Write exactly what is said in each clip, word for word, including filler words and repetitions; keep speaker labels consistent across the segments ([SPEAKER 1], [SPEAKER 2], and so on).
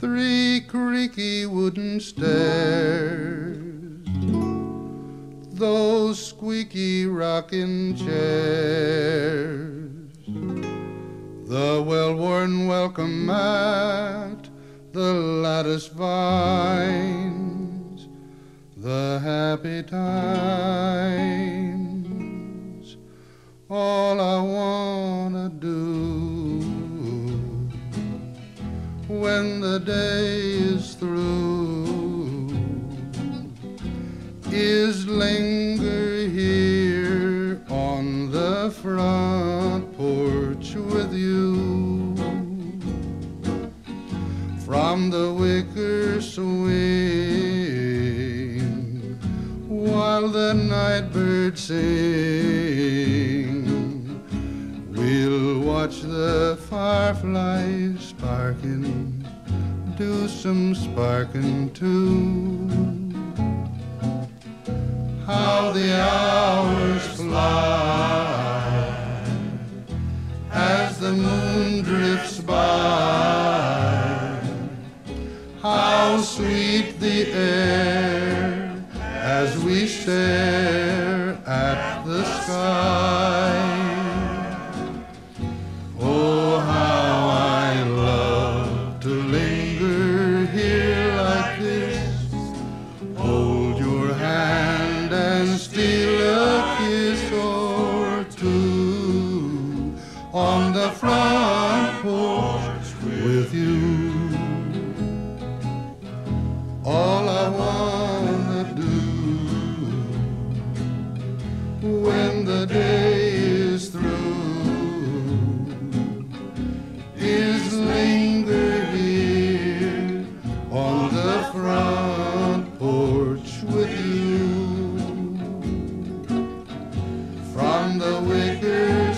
[SPEAKER 1] three creaky wooden stairs, those squeaky rocking chairs, the well-worn welcome mat, the lattice vines, the happy times, all I wanna do when the day is through is linger here on the front porch with you. From the wicker swing while the night birds sing, we'll watch the fireflies sparking, do some sparking too. How the hours fly as the moon drifts by, how sweet the air as we stare at the sky. Oh, how I love to linger here like this, hold your hand and steal a kiss or two on the front porch with you. All I wanna do when the day is through is linger here on the front porch with you. From the wicker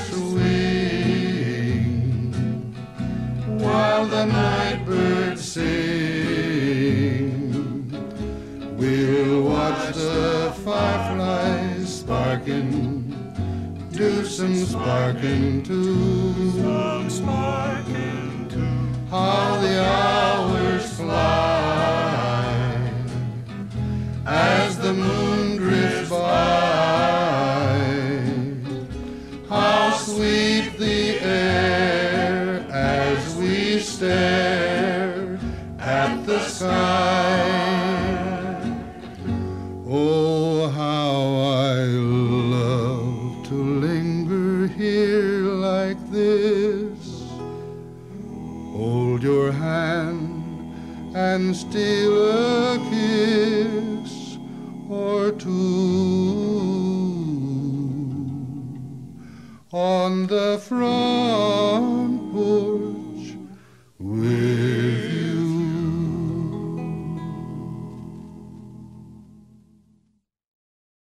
[SPEAKER 1] swing while the night birds sing, we'll watch the fireflies sparking, do some sparking too. Some sparking too. How the hours fly as the moon drifts by, how sweet the air as we stare at the sky. Oh, how I love to linger here like this, hold your hand and steal a kiss or two on the front porch with